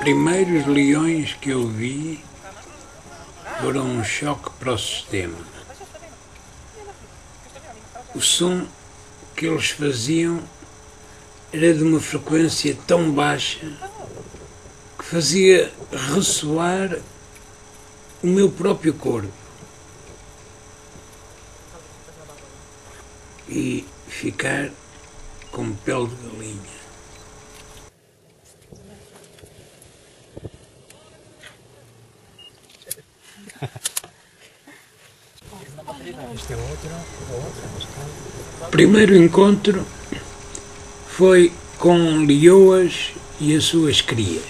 primeiros leões que eu vi foram um choque para o sistema. O som que eles faziam era de uma frequência tão baixa que fazia ressoar o meu próprio corpo e ficar com pele de galinha. O primeiro encontro foi com leoas e as suas crias.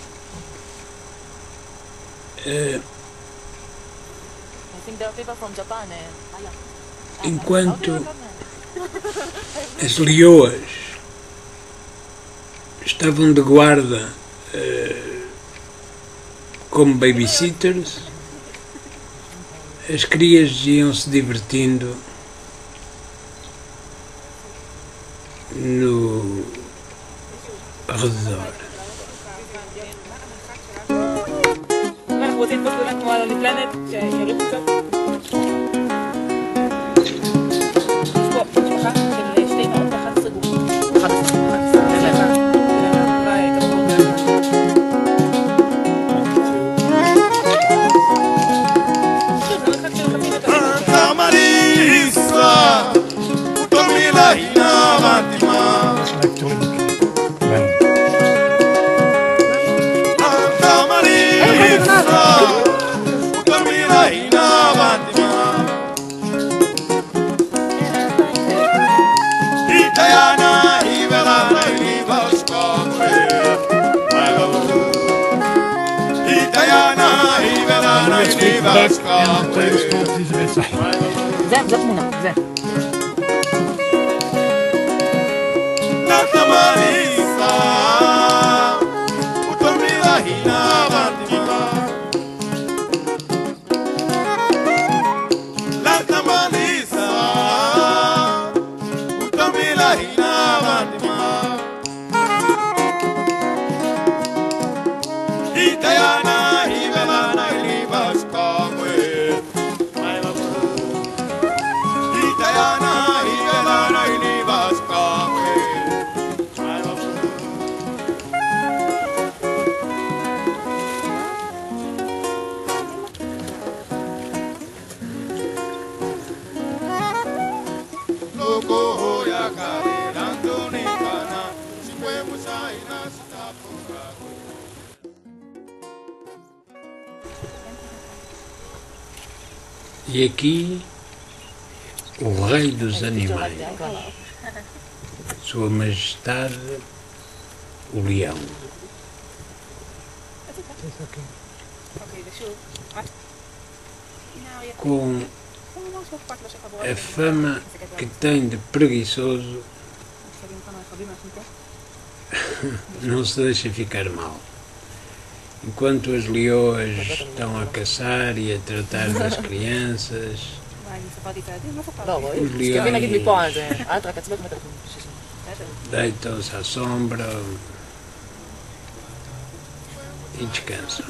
Enquanto as leoas estavam de guarda como babysitters, as crias iam se divertindo no redor. זה תמונה, זה. E aqui, o rei dos animais, Sua Majestade, o leão. Com a fama que tem de preguiçoso, não se deixa ficar mal. Enquanto as leoas estão a caçar e a tratar das crianças, os leões deitam-se à sombra e descansam.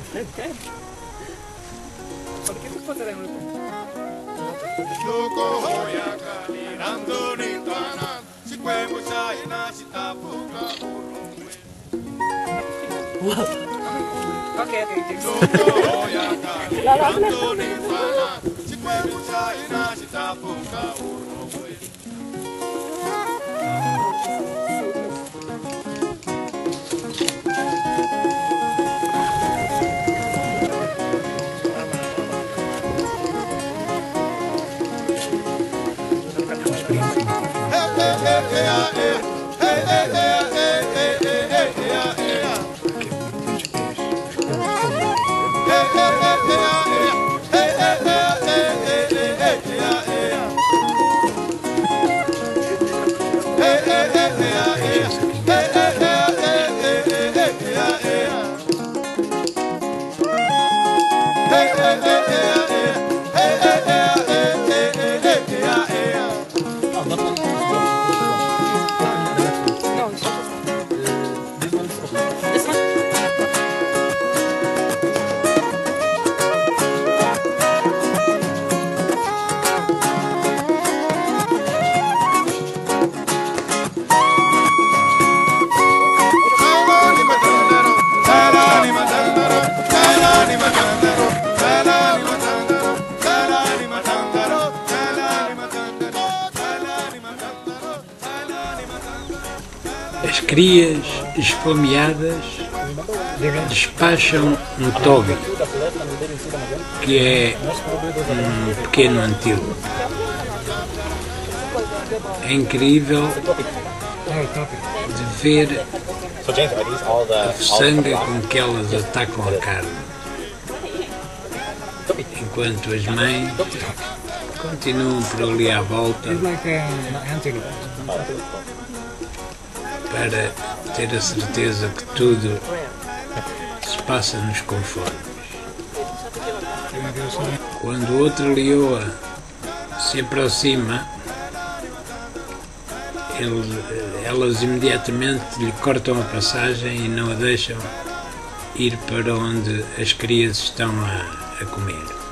Okay. crias esfomeadas despacham um toby, que é um pequeno antílope. É incrível de ver a façanha com que elas atacam a carne, enquanto as mães continuam por ali à volta para ter a certeza que tudo se passa nos conformes. Quando outra leoa se aproxima, elas imediatamente lhe cortam a passagem e não a deixam ir para onde as crias estão a comer.